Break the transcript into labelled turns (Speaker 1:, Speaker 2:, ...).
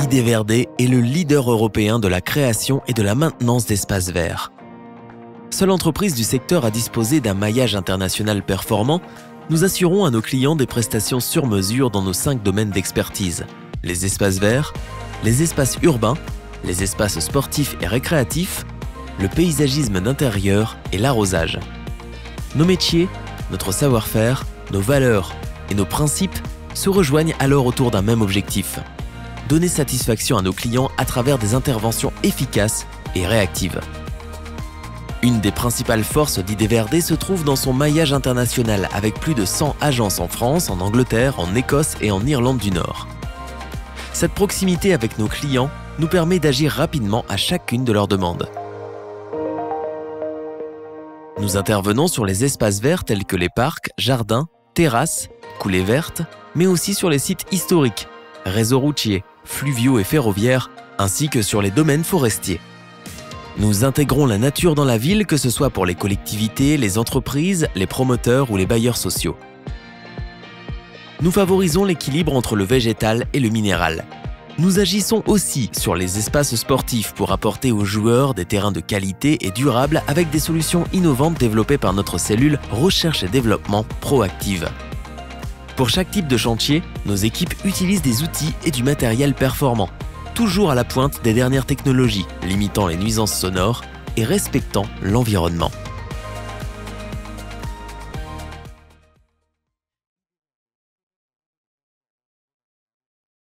Speaker 1: Idverde est le leader européen de la création et de la maintenance d'espaces verts. Seule entreprise du secteur à disposer d'un maillage international performant, nous assurons à nos clients des prestations sur mesure dans nos 5 domaines d'expertise: les espaces verts, les espaces urbains, les espaces sportifs et récréatifs, le paysagisme d'intérieur et l'arrosage. Nos métiers, notre savoir-faire, nos valeurs et nos principes se rejoignent alors autour d'un même objectif: donner satisfaction à nos clients à travers des interventions efficaces et réactives. Une des principales forces d'Idverde se trouve dans son maillage international avec plus de 100 agences en France, en Angleterre, en Écosse et en Irlande du Nord. Cette proximité avec nos clients nous permet d'agir rapidement à chacune de leurs demandes. Nous intervenons sur les espaces verts tels que les parcs, jardins, terrasses, coulées vertes, mais aussi sur les sites historiques, réseaux routiers, fluviaux et ferroviaires, ainsi que sur les domaines forestiers. Nous intégrons la nature dans la ville, que ce soit pour les collectivités, les entreprises, les promoteurs ou les bailleurs sociaux. Nous favorisons l'équilibre entre le végétal et le minéral. Nous agissons aussi sur les espaces sportifs pour apporter aux joueurs des terrains de qualité et durables avec des solutions innovantes développées par notre cellule Recherche et Développement Proactive. Pour chaque type de chantier, nos équipes utilisent des outils et du matériel performant, toujours à la pointe des dernières technologies, limitant les nuisances sonores et respectant l'environnement.